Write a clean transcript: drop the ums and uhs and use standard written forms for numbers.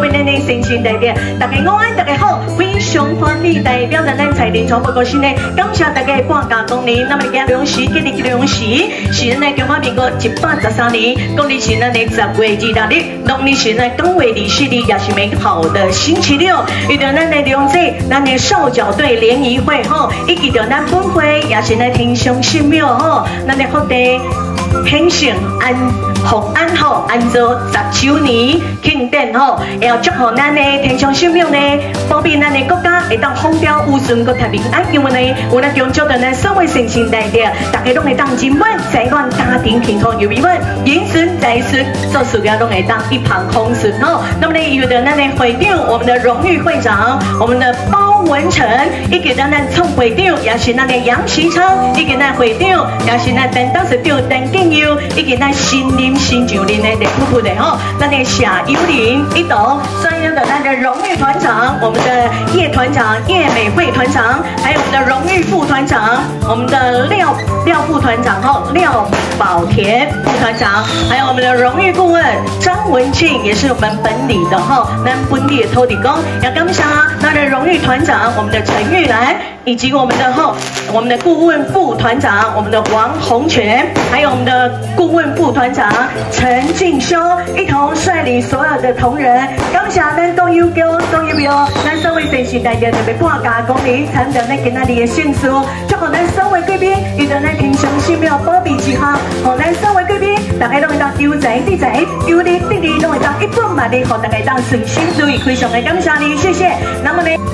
为咱的先进代表，大家午安，大家好，非常欢喜代表着咱财联传播公司呢，感谢大家半价光临。那么今日两时，今日两时是咱的中华民国113年，公历是咱的10月26日，农历是咱9月24日，也是美好的星期六。遇到咱的两节，咱的少角队联谊会吼，以及着咱本会也是咱天上神庙吼，咱的福地兴盛福安吼，安做10周年庆典吼，也要祝福咱的天上神庙呢，保庇咱的国家会当风调雨顺，国泰民安。因为呢，有咱中州的咱所有先进代表，大家拢会当真稳，财源家庭健康又美满，言顺财顺，做事业拢会当一帆风顺吼。那么呢，有的咱的会长，我们的荣誉会长，我们的包文成，以及咱创会长，也是咱的杨其昌，以及咱会长，也是咱陈董事长陈建佑，以及咱新林新旧林的李夫妇的吼，咱的夏幽灵一同，专业的咱的荣誉团长，我们的叶团长叶美惠团长，还有我们的荣誉副团长，我们的廖副团长吼，廖宝田副团长，还有我们的荣誉顾问张文庆，也是我们本里的吼，咱本地的土地公，也感谢咱的荣誉团长我们的陈玉兰，以及我们的顾问副团长我们的王洪全，还有我们的顾问副团长陈进修，一同率领所有的同仁，感谢咱党友哥、党友表，咱所有先进代表特别半价光临，参加咱今仔日的盛事，祝福咱所有贵宾遇到咱天上神庙保庇之下，让咱所有贵宾大家拢会当悠哉自在，有利得利，拢会当一本万利，让大家当顺心如意，非常的感谢你，谢谢。那么呢？